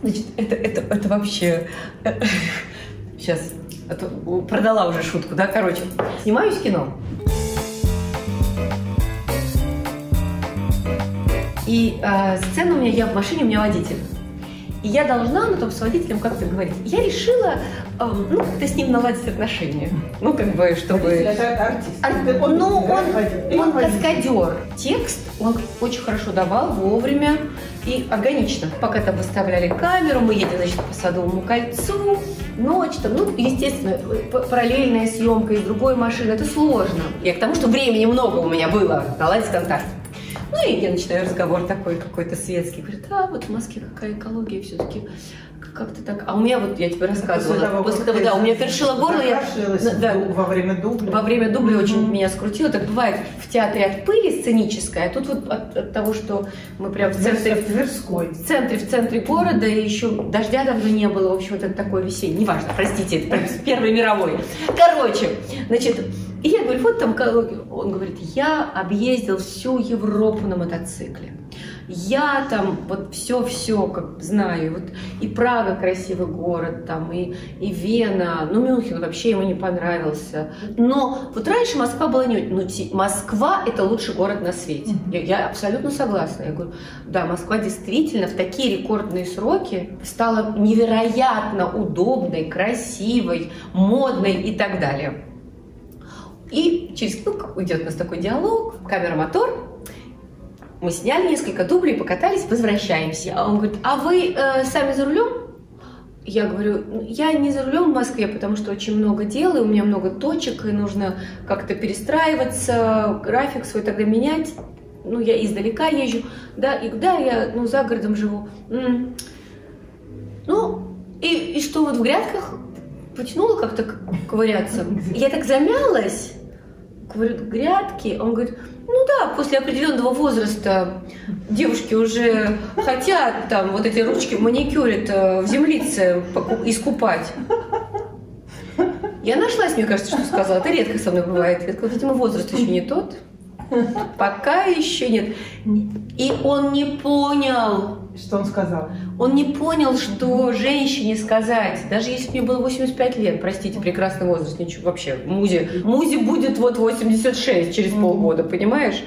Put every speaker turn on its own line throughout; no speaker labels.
Значит, это вообще... Сейчас, продала уже шутку, да, короче. Снимаюсь в кино. И сцена у меня, я в машине, у меня водитель. И я должна, ну, там, с водителем как-то говорить. Я решила, ну, как-то с ним наладить отношения. Ну, как бы, чтобы...
Это артист.
Он каскадер. Текст он очень хорошо давал, вовремя и органично. Пока там выставляли камеру, мы едем, значит, по Садовому кольцу, ночь там, ну, естественно, параллельная съемка из другой машины. Это сложно. Я к тому, что времени много у меня было наладить контакт. Ну, и я начинаю разговор такой какой-то светский. Говорит, вот в Москве какая экология все-таки, как-то так. А у меня, вот я тебе рассказывала, после того, да, у меня першило горло.
Во время дубля.
Во время дубля очень меня скрутило. Так бывает в театре от пыли сценической, а тут вот от того, что мы прям в центре, в центре города, и еще дождя давно не было, в общем, вот это такое весеннее. Неважно, простите, это прям с Первой мировой. Короче, значит, и я говорю, вот там экология. Он говорит, я объездил всю Европу на мотоцикле. Я там вот все как знаю. Вот и Прага красивый город, там, и Вена. Ну, Мюнхен вообще ему не понравился. Но вот раньше Москва была не... Ну, Москва – это лучший город на свете. Я абсолютно согласна. Я говорю, да, Москва действительно в такие рекордные сроки стала невероятно удобной, красивой, модной и так далее. И через идет у нас такой диалог, камера-мотор. Мы сняли несколько дублей, покатались, возвращаемся. А он говорит, а вы сами за рулем? Я говорю, я не за рулем в Москве, потому что очень много дел, и у меня много точек, и нужно как-то перестраиваться, график свой тогда менять. Ну, я издалека езжу, да, и да, я за городом живу. Ну, и что вот в грядках потянула как-то ковыряться. Я так замялась, говорю, грядки. Он говорит, ну да, после определенного возраста девушки уже хотят там вот эти ручки маникюрят в землице искупать. Я нашлась, мне кажется, что сказала. Это редко со мной бывает. Я сказала, видимо, возраст еще не тот. Пока еще нет. И он не понял.
Что он сказал?
Он не понял, что женщине сказать, даже если мне было 85 лет, простите, прекрасный возраст, ничего вообще, Музе будет вот 86 через полгода, понимаешь?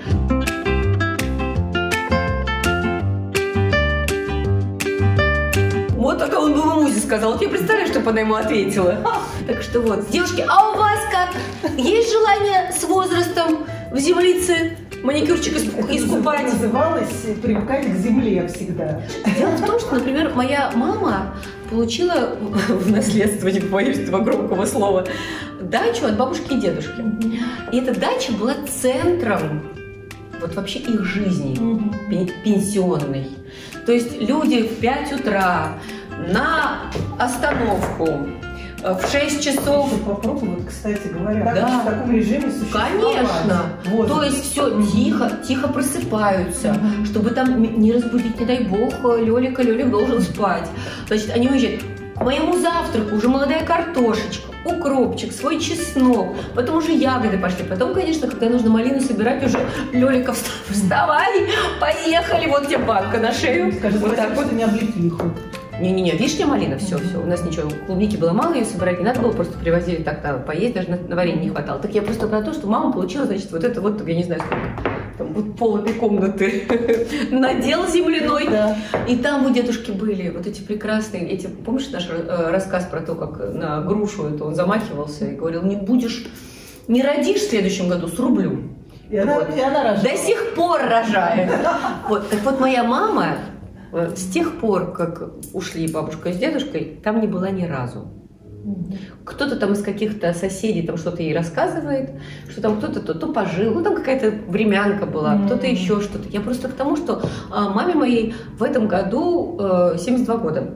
Вот так он бы Музе сказал. Вот я представляю, что она ему ответила. Так что вот, девушки, а у вас как? Есть желание с возрастом в землице маникюрчик искупать?
Это называлось «Привыкать к земле» всегда.
Дело в том, что, например, моя мама получила в наследство, не боюсь этого громкого слова, дачу от бабушки и дедушки. И эта дача была центром вот вообще их жизни, пенсионной. То есть люди в 5 утра на остановку, в 6 часов.
Попробуй, кстати говоря,
да.
В таком режиме существовать.
Конечно.
Вот.
То есть все тихо просыпаются, чтобы там не разбудить, не дай бог, Лёлик должен спать. Значит, они уезжают. К моему завтраку уже молодая картошечка, укропчик, свой чеснок, потом уже ягоды пошли. Потом, конечно, когда нужно малину собирать, уже Лёлика, вставай, поехали, вот тебе банка на шею.
Скажи,
вот так вот.
Не облепиху.
Не-не-не, вишня, малина, все, у нас ничего, клубники было мало, ее собирать не надо было, просто привозили так-то поесть, даже на варенье не хватало. Так я просто про то, что мама получила, значит, вот это вот, я не знаю сколько, там вот пол этой комнаты, надел земляной, да. И там у дедушки были вот эти прекрасные, помнишь наш рассказ про то, как на грушу это он замахивался и говорил, не родишь в следующем году, срублю.
И она рожает.
До сих пор рожает. Вот, так вот моя мама... С тех пор, как ушли бабушка с дедушкой, там не была ни разу. Кто-то там из каких-то соседей там что-то ей рассказывает, что там кто-то то пожил, ну там какая-то времянка была, кто-то еще что-то. Я просто к тому, что маме моей в этом году 72 года.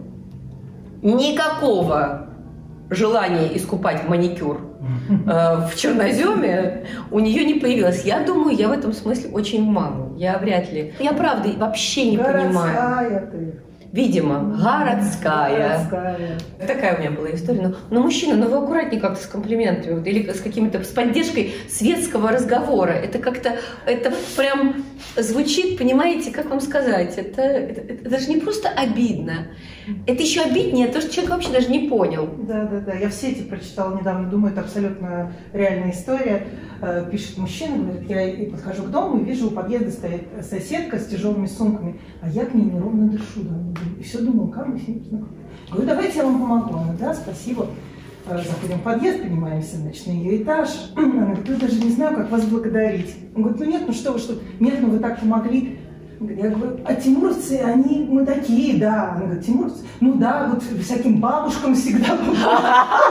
Никакого желания искупать маникюр в черноземе у нее не появилось. Я думаю, я в этом смысле очень мало. Я вряд ли. Я правда вообще не понимаю.
Ты.
Видимо, городская. Такая у меня была история. Но мужчина, вы аккуратнее как-то с комплиментами или с какими-то, с поддержкой светского разговора. Это как-то, это прям звучит, понимаете, как вам сказать, это же не просто обидно. Это еще обиднее, то, что человек вообще даже не понял.
Да. Я в сети прочитала недавно, думаю, это абсолютно реальная история. Пишет мужчина, говорит, я и подхожу к дому и вижу, у подъезда стоит соседка с тяжелыми сумками, а я к ней неровно дышу. Да, и все думаю, как мы с ней познакомились. Говорю, давайте я вам помогу. Она, да, спасибо. Заходим в подъезд, поднимаемся, значит, на ее этаж. Она говорит, я даже не знаю, как вас благодарить. Он говорит, ну нет, ну что вы, нет, ну вы так помогли. Я говорю, а тимуровцы, мы такие, да. Она говорит, тимуровцы? Ну да, вот всяким бабушкам всегда помогают.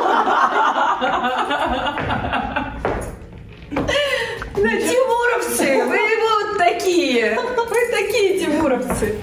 Тимуровцы, вы вот такие. Вы такие тимуровцы.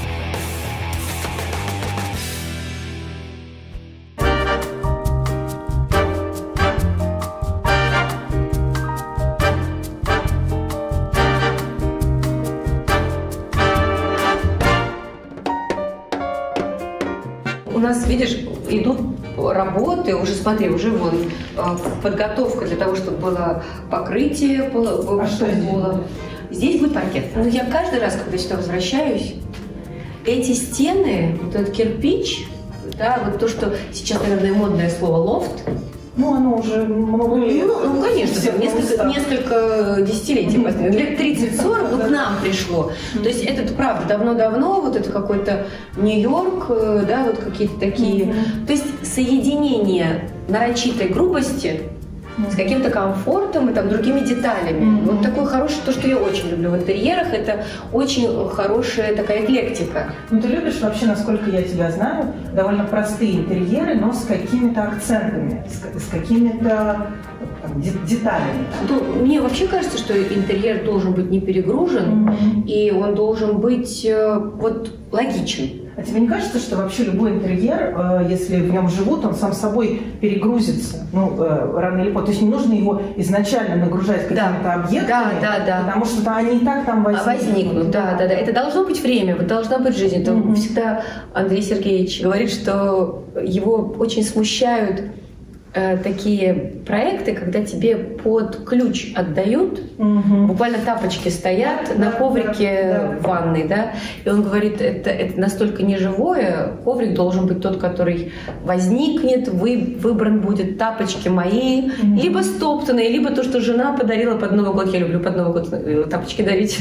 У нас, видишь, идут работы, уже смотри, уже вон подготовка для того, чтобы было покрытие пола. Здесь будет паркет. Но я каждый раз, когда сюда возвращаюсь, эти стены, вот этот кирпич, да, вот то, что сейчас, наверное, модное слово лофт.
Ну, оно уже много лет.
Ну, конечно, несколько десятилетий, лет 30-40, ну, к нам пришло. То есть это, правда, давно-давно, вот это какой-то Нью-Йорк, да, вот какие-то такие. То есть соединение нарочитой грубости с каким-то комфортом и там другими деталями. Вот такое хорошее, то, что я очень люблю в интерьерах, это очень хорошая такая эклектика.
Ну, ты любишь вообще, насколько я тебя знаю, довольно простые интерьеры, но с какими-то акцентами, с какими-то деталями.
Ну, мне вообще кажется, что интерьер должен быть не перегружен, и он должен быть вот логичен.
А тебе не кажется, что вообще любой интерьер, если в нем живут, он сам собой перегрузится, ну, рано или поздно? То есть не нужно его изначально нагружать какими-то объектами, потому что они и так там возникнут.
Да. Это должно быть время, вот должна быть жизнь. Это всегда Андрей Сергеевич говорит, что его очень смущают такие проекты, когда тебе под ключ отдают, буквально тапочки стоят на коврике в ванной, да, и он говорит, это настолько неживое, коврик должен быть тот, который возникнет, выбран будет, тапочки мои, либо стоптанные, либо то, что жена подарила под Новый год, я люблю под Новый год тапочки дарить.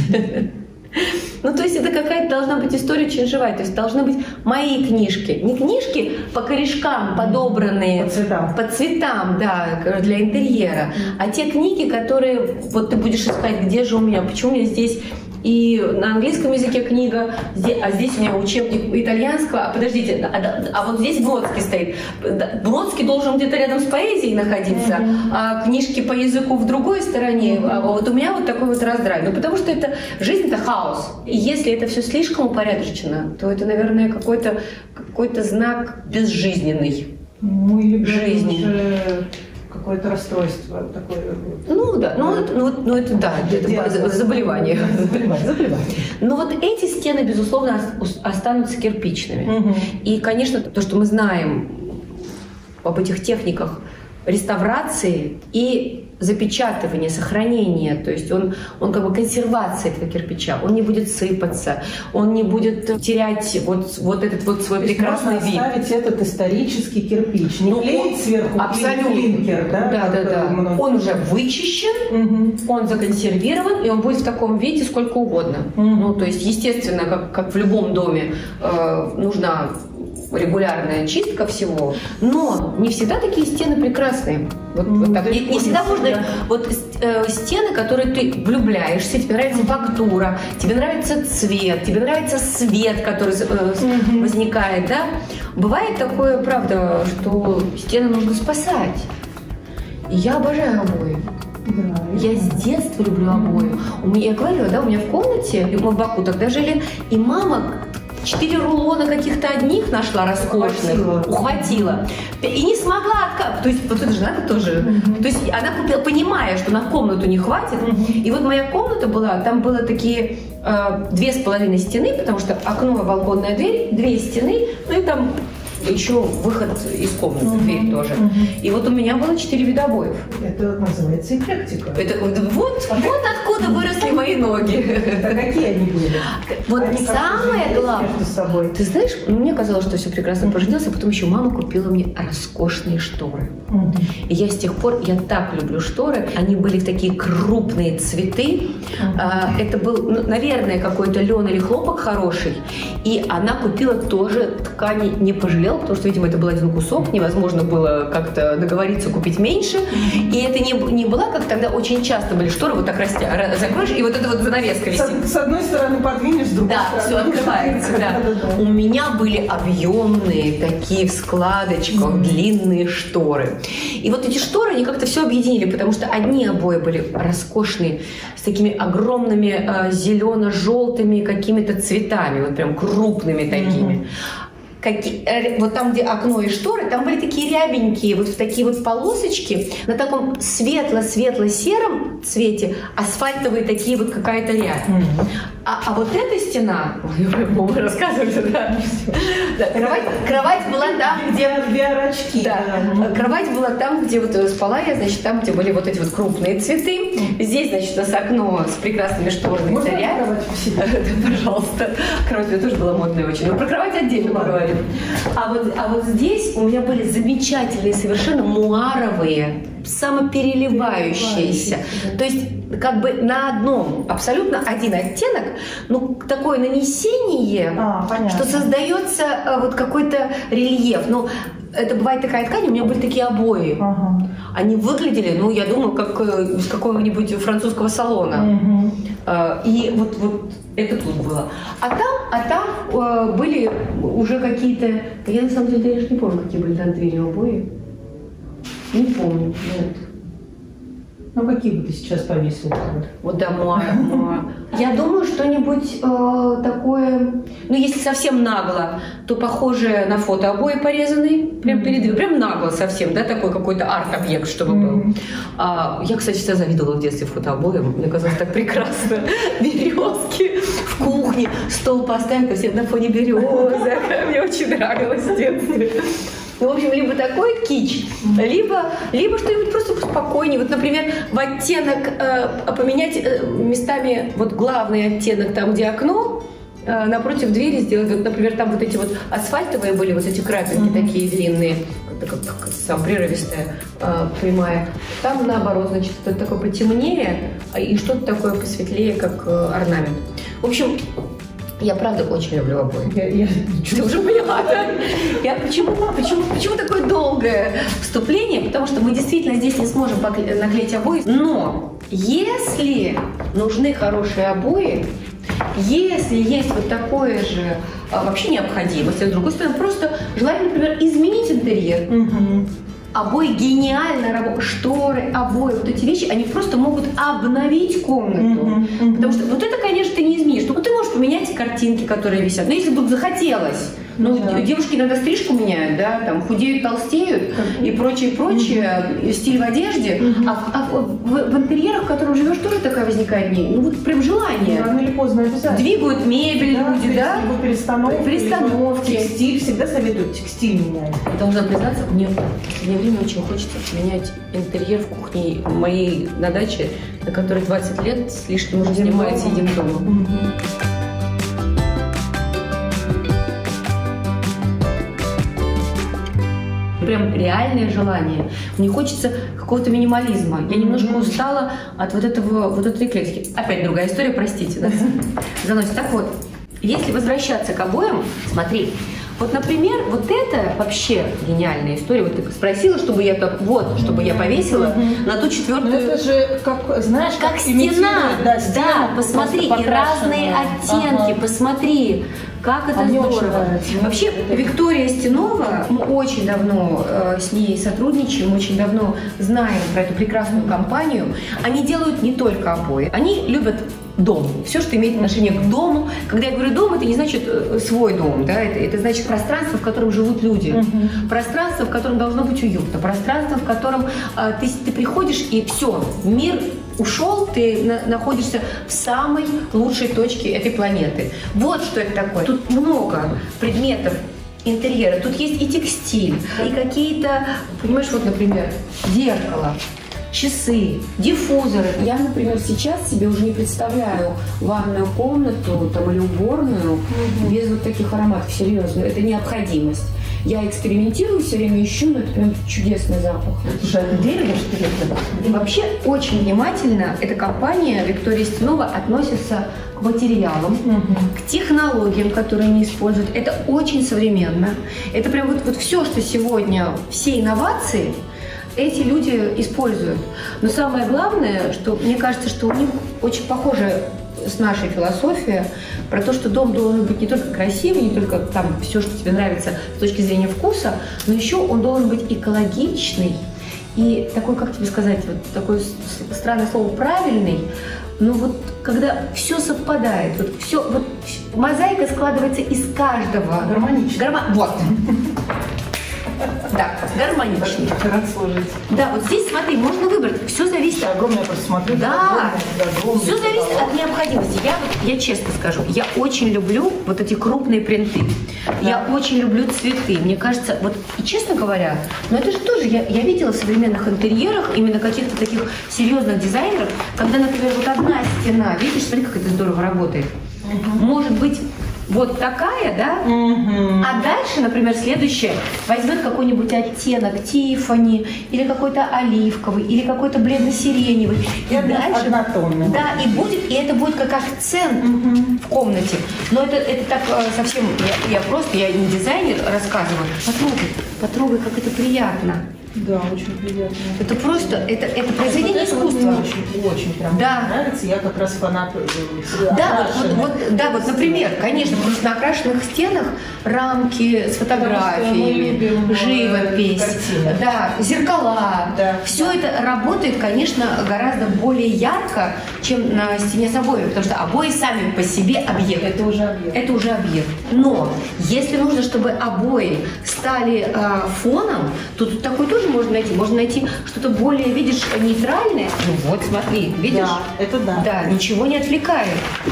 Ну, то есть это какая-то должна быть история очень живая. То есть должны быть мои книжки. Не книжки по корешкам подобранные, по цветам, да, для интерьера, а те книги, которые вот ты будешь искать, где же у меня, почему у меня здесь и на английском языке книга, а здесь у меня учебник итальянского, а подождите, а вот здесь Бродский стоит. Бродский должен где-то рядом с поэзией находиться, а книжки по языку в другой стороне. А вот у меня вот такой вот раздрай. Ну, потому что жизнь — это хаос. И если это все слишком упорядочено, то это, наверное, какой-то знак безжизненный жизни.
Какое-то расстройство такое.
Ну да, это заболевание. Но вот эти стены, безусловно, останутся кирпичными. И, конечно, то, что мы знаем об этих техниках реставрации и запечатывания, сохранения, то есть он как бы консервация этого кирпича, он не будет сыпаться, он не будет терять вот этот вот свой прекрасный вид.
Можно оставить этот исторический кирпич, не клеить сверху клинкер,
да? Он уже вычищен, он законсервирован, и он будет в таком виде сколько угодно. Ну, то есть, естественно, как в любом доме нужна регулярная чистка всего, но не всегда такие стены прекрасные. Вот так. Не всегда можно... Вот стены, которые ты влюбляешься, тебе нравится фактура, тебе нравится цвет, тебе нравится свет, который возникает, да? Бывает такое, правда, что стены нужно спасать. И я обожаю обои. Да, я с детства люблю обои. Я говорила, да, у меня в комнате, мы в Баку тогда жили, и мама 4 рулона каких-то одних нашла роскошных, ухватила. И не смогла откатать. То есть вот эта жена тоже. То есть она купила, понимая, что на комнату не хватит. И вот моя комната была, там было такие 2,5 стены, потому что окно, балконная дверь, 2 стены, ну и там еще выход из комнаты, дверь тоже. И вот у меня было 4 вида обоев.
Это называется эклектика.
Вот откуда выросли мои ноги.
А какие они были?
Вот самое главное. Ты знаешь, мне казалось, что все прекрасно проженилось, а потом еще мама купила мне роскошные шторы. И я с тех пор, я так люблю шторы. Они были в такие крупные цветы. Это был, наверное, какой-то лен или хлопок хороший. И она купила тоже ткани, не пожалела, потому что, видимо, это был один кусок. Невозможно было как-то договориться купить меньше. И это не была, как тогда очень часто были шторы, вот так закроешь, и вот эта вот занавеска висит.
С одной стороны подвинешь, с другой стороны.
Да, все открывается. Да. У меня были объемные такие в складочках, длинные шторы. И вот эти шторы, они как-то все объединили, потому что одни обои были роскошные, с такими огромными зелено-желтыми какими-то цветами, вот прям крупными такими. Вот там, где окно и шторы, там были такие рябенькие, вот в такие вот полосочки, на таком светло-светло-сером цвете, асфальтовые такие вот какая-то рябь. А вот эта стена, вы рассказываете, да? Кровать была там, где... Да, кровать была там, где вот спала я, значит, там, где были вот эти вот крупные цветы. Здесь, значит, у нас окно с прекрасными шторами.
Можно кровать
да, пожалуйста. Кровать у меня тоже была модная очень. Но про кровать отдельно поговорим. А вот здесь у меня были замечательные, совершенно муаровые, самопереливающиеся. То есть как бы на одном, абсолютно один оттенок, ну, такое нанесение, что создается вот какой-то рельеф. Ну, это бывает такая ткань, у меня были такие обои. Они выглядели, ну, я думаю, как из какого-нибудь французского салона. И вот это тут было. А там были уже какие-то... Я на самом деле даже не помню, какие были там двери обои. Не помню, нет.
Ну, какие бы ты сейчас повесила?
Вот да, муа. Я думаю, что-нибудь такое... Ну, если совсем нагло, то похожее на фото обои порезанные. Прям нагло совсем, да, такой какой-то арт-объект, чтобы был. Я, кстати, всегда завидовала в детстве фотообоям. Мне казалось так прекрасно. Березки в кухне, стол поставить, все на фоне березок. Мне очень нравилось в детстве. Ну, в общем, либо такой кич, либо что-нибудь просто спокойнее. Вот, например, в оттенок поменять местами вот главный оттенок там, где окно, напротив двери сделать. Вот, например, там вот эти вот асфальтовые были, вот эти крапинки такие длинные, как сам прерывистая, прямая. Там, наоборот, значит, что-то такое потемнее и что-то такое посветлее, как орнамент. В общем, я правда очень люблю обои. Ты уже поняла, да? Почему такое долгое вступление? Потому что мы действительно здесь не сможем наклеить обои. Но если нужны хорошие обои, если есть вот такое же вообще необходимость, а с другой стороны, просто желание, например, изменить интерьер. Обои гениально работают, шторы, обои, вот эти вещи, они просто могут обновить комнату. Потому что вот это, конечно, ты не изменишь. Ну, ты можешь поменять картинки, которые висят. Но если вдруг захотелось, девушки иногда стрижку меняют, да, там худеют, толстеют и прочее, стиль в одежде. А в интерьерах, в которых живешь, тоже такая возникает ну вот прям желание.
Рано или поздно обязательно.
Двигают мебель люди, да?
Перестановки. Текстиль, всегда советуют текстиль менять.
Я должна признаться, мне в последнее время очень хочется менять интерьер в кухне моей на даче, на которой 20 лет с лишним уже занимается едим дома. Прям реальное желание. Мне хочется какого-то минимализма. Я немножко устала от вот этой эклектики. Опять другая история, простите, да? Заносит. Так вот, если возвращаться к обоям, смотри. Вот, например, вот это вообще гениальная история. Вот ты спросила, чтобы я повесила на ту четвертую.
Но это же, как, знаешь,
как стена. Да, посмотри, и разные оттенки, посмотри. Как это здорово. Вообще, Виктория Стенова, мы очень давно с ней сотрудничаем, очень давно знаем про эту прекрасную компанию. Они делают не только обои, они любят дом. Все, что имеет отношение к дому. Когда я говорю дом, это не значит свой дом, да? Это значит пространство, в котором живут люди. Пространство, в котором должно быть уютно. Пространство, в котором ты приходишь и все, мир ушел, ты находишься в самой лучшей точке этой планеты. Вот что это такое. Тут много предметов интерьера. Тут есть и текстиль, и какие-то, понимаешь, вот, например, зеркало, часы, диффузоры.
Я, например, сейчас себе уже не представляю ванную комнату там, или уборную без вот таких ароматов. Серьезно, это необходимость. Я экспериментирую, все время ищу, но это прям чудесный запах.
Слушай, а дерево, что ли?
И вообще очень внимательно эта компания Виктория Стенова относится к материалам, к технологиям, которые они используют. Это очень современно. Это прям вот все, что сегодня, все инновации, эти люди используют. Но самое главное, что мне кажется, что у них очень похоже с нашей философией про то, что дом должен быть не только красивый, не только там все, что тебе нравится с точки зрения вкуса, но еще он должен быть экологичный и такой, как тебе сказать, вот такое странное слово, правильный. Ну вот когда все совпадает, вот все, вот мозаика складывается из каждого.
Гармонично.
Вот. Да, гармоничный.
Как раз сложить.
Да, вот здесь, смотри, можно выбрать. Все зависит от...
Огромное, я просто смотрю.
Да, все зависит от необходимости. Я честно скажу, я очень люблю вот эти крупные принты. Да. Я очень люблю цветы. Мне кажется, вот, и честно говоря, но это же тоже, я видела в современных интерьерах именно каких-то таких серьезных дизайнеров, когда, например, вот одна стена, видишь, смотри, как это здорово работает. Может быть, вот такая, да? А дальше, например, следующее возьмет какой-нибудь оттенок Тиффани или какой-то оливковый, или какой-то бледно-сиреневый. И дальше,
однотонный.
да, и это будет как акцент в комнате. Но это так совсем, я не дизайнер, рассказываю. Потрогай, как это приятно.
Да, очень приятно.
Это просто, это произведение искусства.
Очень прям нравится. Я как раз фанат.
Вот, например, конечно, потому что на окрашенных стенах рамки с фотографиями, живопись, да, зеркала. Да. Все это работает, конечно, гораздо более ярко, чем на стене с обоями, потому что обои сами по себе объект.
Это уже объект.
Это уже объект. Но если нужно, чтобы обои стали фоном, то тут такой тоже можно найти. Можно найти что-то более, видишь, нейтральное. Ну вот, смотри, видишь?
Да, это да.
Да, ничего не отвлекает.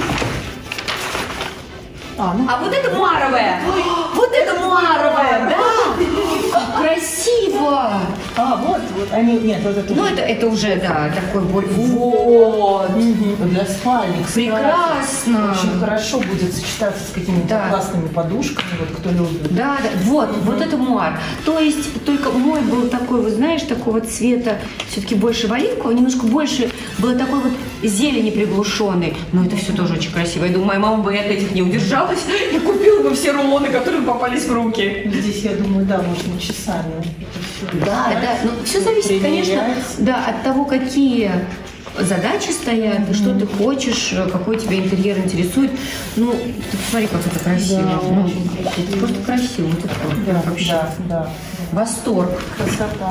А вот это маровое! Вот это маровое, да! Как красиво!
Вот они, нет, вот это.
Ну, это уже, да, такой более.
Вот! Для спальни.
Прекрасно!
Очень хорошо будет сочетаться с какими-то классными подушками, вот кто любит.
Да, вот это муар. То есть, только мой был такой, вы знаешь, такого цвета, все-таки больше в оливкового, немножко больше было такой вот зелени приглушенной. Но это все тоже очень красиво. Я думаю, моя мама бы от этих не удержалась и купила бы все рулоны, которые попались в руки.
Здесь, я думаю, да, можно часами.
Да, ну все зависит, конечно, да, от того, какие задачи стоят, что ты хочешь, какой тебя интерьер интересует. Ну, ты посмотри, как это красиво.
Да,
это просто красиво. Вот это вообще.
Да.
Восторг.
Красота.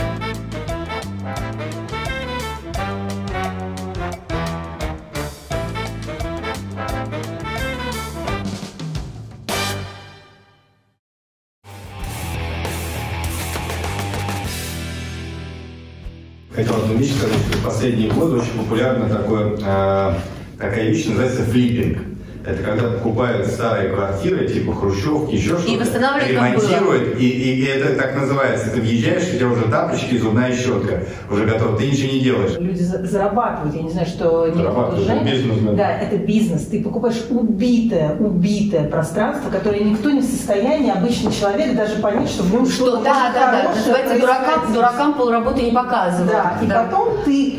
Хотел одну вещь сказать, что в последние годы очень популярна такая вещь, называется флиппинг. Это когда покупают старые квартиры, типа хрущевки, еще что-то, ремонтируют, и это так называется. Ты въезжаешь, у тебя уже тапочки, зубная щетка уже готова, ты ничего не делаешь.
Люди зарабатывают, я не знаю, что
зарабатывают, бизнес.
Да, это бизнес. Ты покупаешь убитое пространство, которое никто не в состоянии, обычный человек, даже понять, что в нем что-то
называется дуракам полработы не показывают.
Да, и потом ты...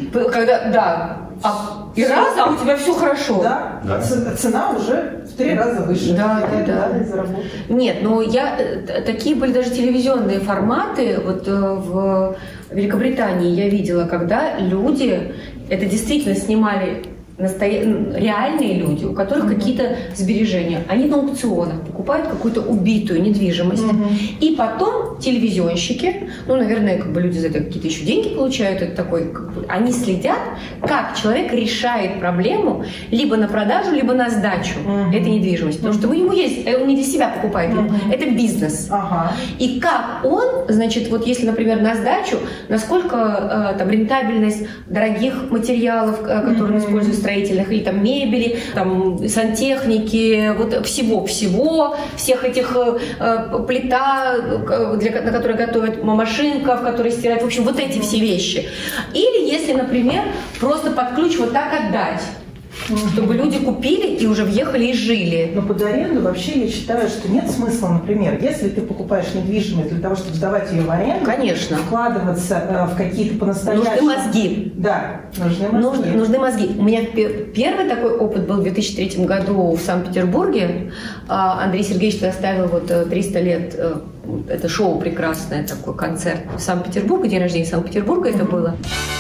И раз, а у тебя все хорошо.
Да. Цена уже в 3 раза выше.
Да. Нет, но такие были даже телевизионные форматы. Вот в Великобритании я видела, когда люди это действительно снимали. Реальные люди, у которых какие-то сбережения, они на аукционах покупают какую-то убитую недвижимость, и потом телевизионщики, ну, наверное, люди за это какие-то еще деньги получают, это такой, они следят, как человек решает проблему либо на продажу, либо на сдачу этой недвижимости, потому что ему есть, он не для себя покупает, это бизнес. И как он, значит, вот если, например, на сдачу, насколько там рентабельность дорогих материалов, которые он использует, строительных, или там мебели, там сантехники, вот всего, белье, всех этих плита, на которой готовят, машинка, в которой стирают, в общем, вот эти все вещи. Или если, например, просто под ключ вот так отдать, чтобы люди купили и уже въехали и жили.
Но под аренду вообще я считаю, что нет смысла, например, если ты покупаешь недвижимость для того, чтобы сдавать ее в аренду,
конечно,
вкладываться в какие-то по-настоящему...
Нужны мозги.
Да, нужны мозги.
Нужны мозги. У меня первый такой опыт был в 2003 году в Санкт-Петербурге. Андрей Сергеевич оставил вот 300 лет, это шоу прекрасное, такой концерт в Санкт-Петербурге, день рождения Санкт-Петербурга это было.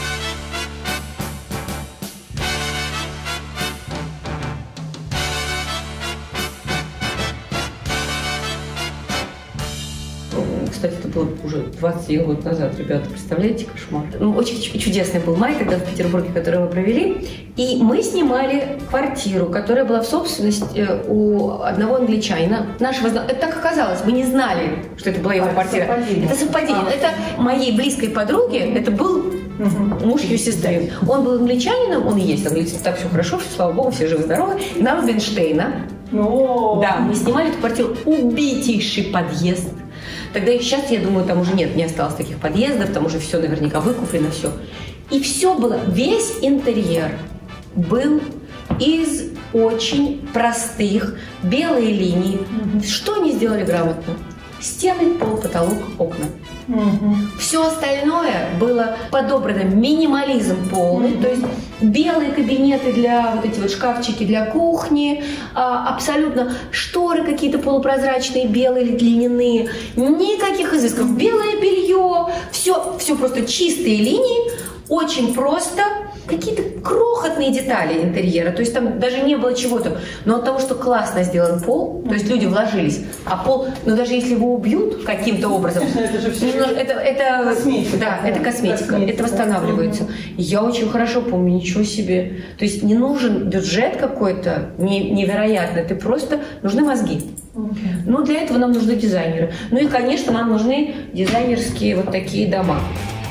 Кстати, это было уже 21 год назад, ребята, представляете, кошмар. Очень чудесный был май тогда в Петербурге, который мы провели. И мы снимали квартиру, которая была в собственности у одного англичанина. Это так оказалось, мы не знали, что это была его квартира. Это совпадение. Это моей близкой подруге, это был муж ее сестры. Он был англичанином, он и есть англичанин. Так все хорошо, слава богу, все живы-здоровы. Нам Винштейна. Да, мы снимали эту квартиру, убитейший подъезд. Тогда и сейчас, я думаю, там уже не осталось таких подъездов, там уже все наверняка выкуплено, все. И все было, весь интерьер был из очень простых, белые линии. Что они сделали грамотно? Стены, пол, потолок, окна. Все остальное было подобрано, минимализм полный, то есть белые кабинеты для вот эти вот шкафчики для кухни, абсолютно шторы какие-то полупрозрачные, белые или льняные, никаких изысков, белое белье, все просто чистые линии, очень просто, какие-то крохотные детали интерьера, то есть там даже не было чего-то, но от того, что классно сделан пол, то есть люди вложились, а пол, ну даже если его убьют каким-то образом, это косметика, да, это косметика, это восстанавливается. Я очень хорошо помню, ничего себе, то есть не нужен бюджет какой-то невероятный, ты просто, нужны мозги. Ну для этого нам нужны дизайнеры, ну и конечно нам нужны дизайнерские вот такие дома.